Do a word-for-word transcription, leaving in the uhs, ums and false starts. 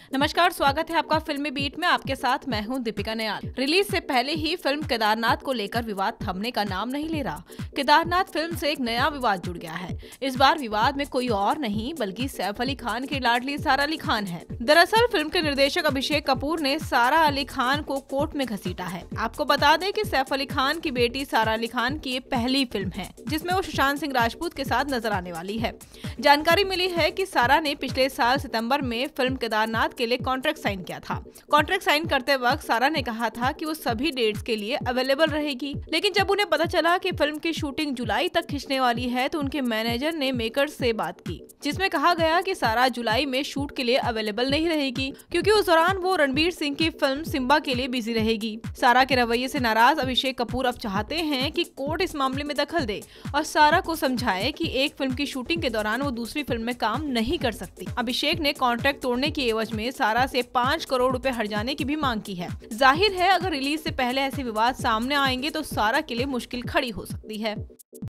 नमस्कार, स्वागत है आपका फिल्मी बीट में। आपके साथ मैं हूं दीपिका नयाल। रिलीज से पहले ही फिल्म केदारनाथ को लेकर विवाद थमने का नाम नहीं ले रहा। केदारनाथ फिल्म से एक नया विवाद जुड़ गया है। इस बार विवाद में कोई और नहीं बल्कि सैफ अली खान की लाडली सारा अली खान है। दरअसल फिल्म के निर्देशक अभिषेक कपूर ने सारा अली खान को कोर्ट में घसीटा है। आपको बता दें कि सैफ अली खान की बेटी सारा अली खान की ये पहली फिल्म है जिसमें वो सुशांत सिंह राजपूत के साथ नजर आने वाली है। जानकारी मिली है कि सारा ने पिछले साल सितंबर में फिल्म केदारनाथ के लिए कॉन्ट्रैक्ट साइन किया था। कॉन्ट्रैक्ट साइन करते वक्त सारा ने कहा था कि वो सभी डेट्स के लिए अवेलेबल रहेगी, लेकिन जब उन्हें पता चला कि फिल्म की शूटिंग जुलाई तक खिंचने वाली है तो उनके मैनेजर ने मेकर्स से बात की, जिसमें कहा गया कि सारा जुलाई में शूट के लिए अवेलेबल नहीं रहेगी क्योंकि उस दौरान वो रणबीर सिंह की फिल्म सिम्बा के लिए बिजी रहेगी। सारा के रवैये से नाराज अभिषेक कपूर अब चाहते हैं कि कोर्ट इस मामले में दखल दे और सारा को समझाए कि एक फिल्म की शूटिंग के दौरान वो दूसरी फिल्म में काम नहीं कर सकती। अभिषेक ने कॉन्ट्रैक्ट तोड़ने की एवज में सारा से पाँच करोड़ रुपए हट जाने की भी मांग की है। जाहिर है अगर रिलीज से पहले ऐसे विवाद सामने आएंगे तो सारा के लिए मुश्किल खड़ी हो सकती है।